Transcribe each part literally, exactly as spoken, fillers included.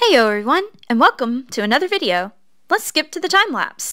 Heyo everyone, and welcome to another video. Let's skip to the time lapse.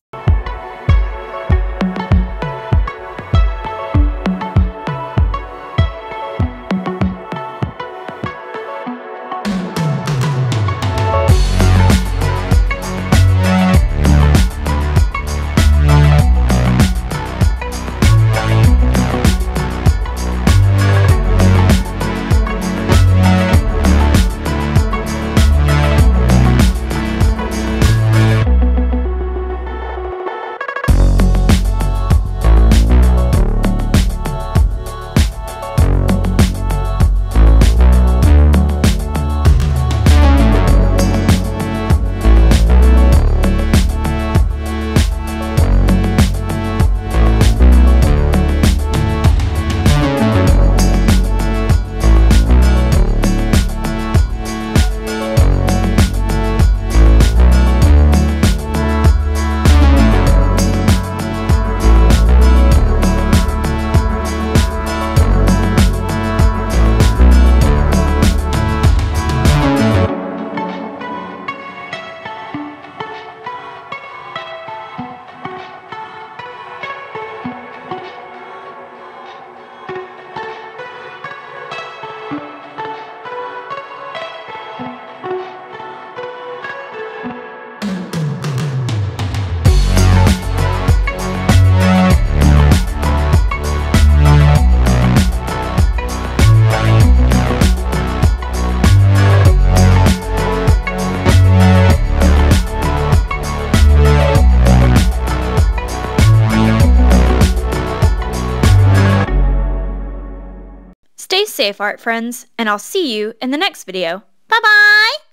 Stay safe, art friends, and I'll see you in the next video. Bye-bye!